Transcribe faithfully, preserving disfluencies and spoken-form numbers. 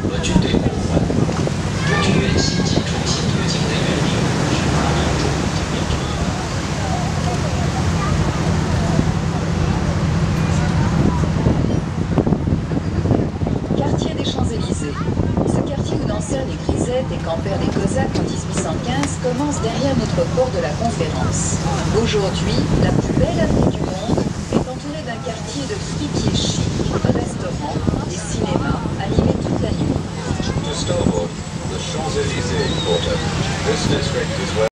和军队互换。中原新进重新入境的原因是巴黎著名景点之一。 Quartier des Champs-Élysées. Ce quartier où dansèrent les grisettes et campèrent les cosaques en dix-huit cent quinze commence derrière notre port de la Conférence. Aujourd'hui, la plus belle avenue du monde est entourée d'un quartier de fripiers chics, restaurants et cinémas animés toute la nuit. To Stonewall, the Champs-Élysées quarter. This district is where